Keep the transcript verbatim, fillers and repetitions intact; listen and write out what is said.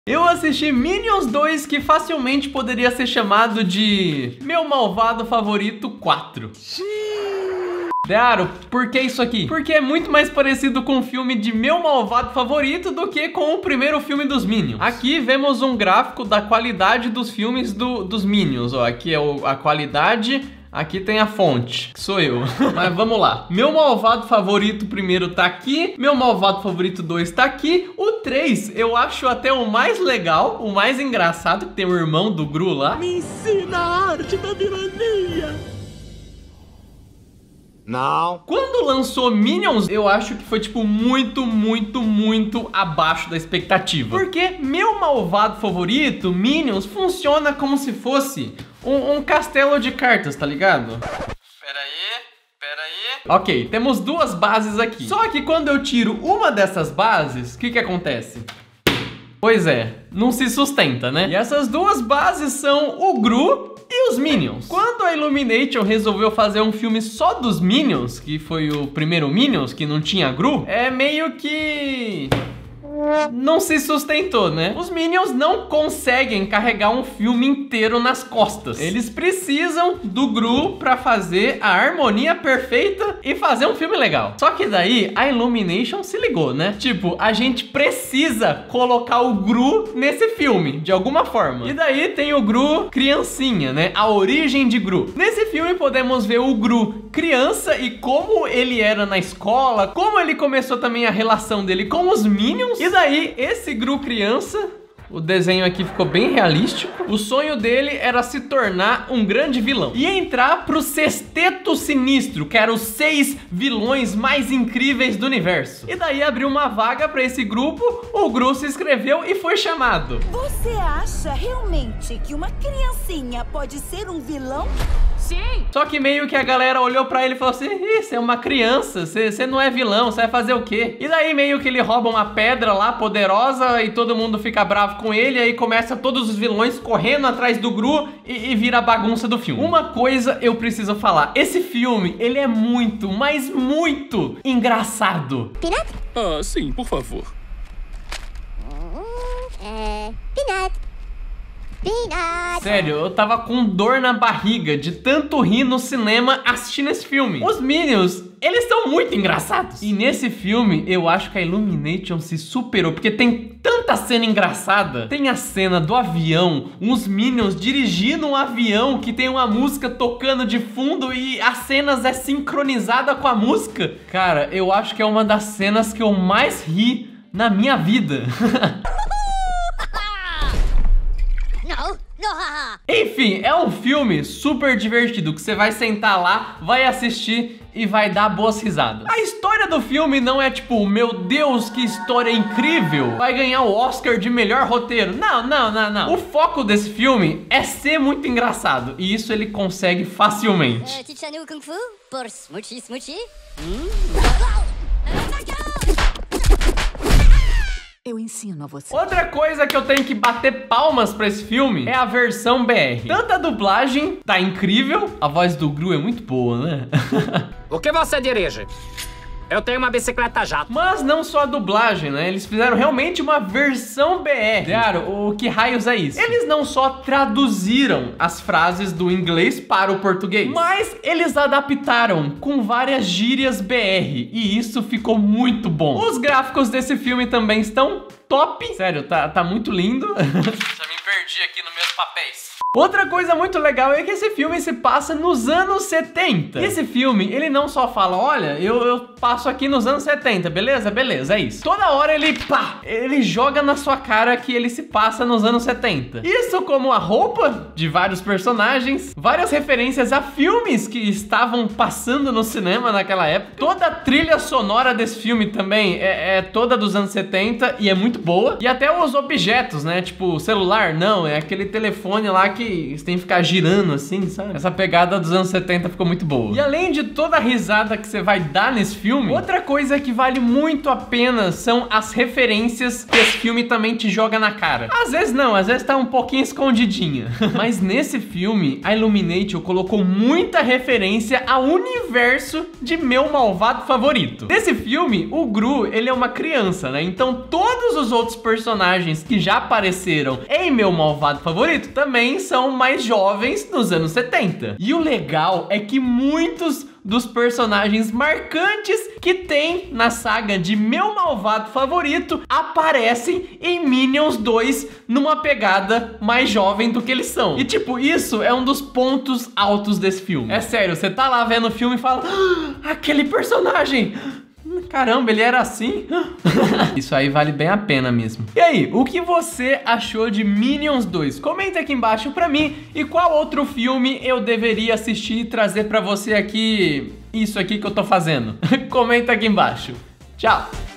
Eu assisti Minions dois, que facilmente poderia ser chamado de Meu Malvado Favorito quatro. Dearo, por que isso aqui? Porque é muito mais parecido com o filme de Meu Malvado Favorito do que com o primeiro filme dos Minions. Aqui vemos um gráfico da qualidade dos filmes do, dos Minions. Ó, aqui é o, a qualidade... Aqui tem a fonte, que sou eu. Mas vamos lá. Meu malvado favorito primeiro tá aqui. Meu malvado favorito dois tá aqui. O três eu acho até o mais legal, o mais engraçado, que tem o irmão do Gru lá. Me ensina a arte da vilania. Não. Quando lançou Minions, eu acho que foi tipo muito, muito, muito abaixo da expectativa. Porque meu malvado favorito, Minions, funciona como se fosse um, um castelo de cartas, tá ligado? Pera aí, pera aí. Ok, temos duas bases aqui. Só que quando eu tiro uma dessas bases, o que que acontece? Pois é, não se sustenta, né? E essas duas bases são o Gru e os Minions. Quando a Illumination resolveu fazer um filme só dos Minions, que foi o primeiro Minions, que não tinha Gru, é meio que... não se sustentou, né? Os Minions não conseguem carregar um filme inteiro nas costas. Eles precisam do Gru pra fazer a harmonia perfeita e fazer um filme legal. Só que daí a Illumination se ligou, né? Tipo, a gente precisa colocar o Gru nesse filme, de alguma forma. E daí tem o Gru criancinha, né? A origem de Gru. Nesse filme podemos ver o Gru criança e como ele era na escola, como ele começou também a relação dele com os Minions. E daí, esse Gru criança, o desenho aqui ficou bem realístico. O sonho dele era se tornar um grande vilão e entrar pro Sexteto Sinistro, que eram os seis vilões mais incríveis do universo. E daí abriu uma vaga pra esse grupo, o Gru se inscreveu e foi chamado. Você acha realmente que uma criancinha pode ser um vilão? Sim. Só que meio que a galera olhou pra ele e falou assim: ih, você é uma criança, você, você não é vilão, você vai fazer o quê? E daí meio que ele rouba uma pedra lá poderosa e todo mundo fica bravo com ele. E aí começa todos os vilões correndo atrás do Gru e, e vira a bagunça do filme. Uma coisa eu preciso falar: esse filme, ele é muito, mas muito engraçado. Peanut? Ah, sim, por favor. É... Peanut. Peanut. Sério, eu tava com dor na barriga de tanto rir no cinema assistindo esse filme. Os Minions, eles são muito engraçados. E nesse filme, eu acho que a Illumination se superou, porque tem tanta cena engraçada. Tem a cena do avião, uns Minions dirigindo um avião que tem uma música tocando de fundo e as cenas é sincronizada com a música. Cara, eu acho que é uma das cenas que eu mais ri na minha vida. Enfim, é um filme super divertido que você vai sentar lá, vai assistir e vai dar boas risadas. A história do filme não é tipo, meu Deus, que história incrível, vai ganhar o Oscar de melhor roteiro. Não, não, não, não. O foco desse filme é ser muito engraçado e isso ele consegue facilmente. Kung Fu por Smoochie Smoochie. Eu ensino a você. Outra coisa que eu tenho que bater palmas pra esse filme é a versão B R. Tanto a dublagem tá incrível, a voz do Gru é muito boa, né? O que você dirige? Eu tenho uma bicicleta jato. Mas não só a dublagem, né? Eles fizeram realmente uma versão B R. Claro, o que raios é isso? Eles não só traduziram as frases do inglês para o português, mas eles adaptaram com várias gírias B R. E isso ficou muito bom. Os gráficos desse filme também estão top. Sério, tá, tá muito lindo. Já me perdi aqui nos meus papéis. Outra coisa muito legal é que esse filme se passa nos anos setenta. Esse filme, ele não só fala, olha, eu, eu passo aqui nos anos setenta, beleza? Beleza, é isso. Toda hora ele, pá, ele joga na sua cara que ele se passa nos anos setenta. Isso como a roupa de vários personagens, várias referências a filmes que estavam passando no cinema naquela época. Toda a trilha sonora desse filme também é, é toda dos anos setenta e é muito boa. E até os objetos, né? Tipo, o celular, não, é aquele telefone lá que que você tem que ficar girando assim, sabe? Essa pegada dos anos setenta ficou muito boa. E além de toda a risada que você vai dar nesse filme, outra coisa que vale muito a pena são as referências que esse filme também te joga na cara. Às vezes não, às vezes tá um pouquinho escondidinha. Mas nesse filme, a Illumination colocou muita referência ao universo de Meu Malvado Favorito. Nesse filme, o Gru, ele é uma criança, né? Então todos os outros personagens que já apareceram em Meu Malvado Favorito também são mais jovens nos anos setenta. E o legal é que muitos dos personagens marcantes que tem na saga de Meu Malvado Favorito aparecem em Minions dois numa pegada mais jovem do que eles são. E tipo, isso é um dos pontos altos desse filme. É sério, você tá lá vendo o filme e fala: ah, aquele personagem! Caramba, ele era assim? Isso aí vale bem a pena mesmo. E aí, o que você achou de Minions dois? Comenta aqui embaixo pra mim. E qual outro filme eu deveria assistir e trazer pra você aqui isso aqui que eu tô fazendo? Comenta aqui embaixo. Tchau!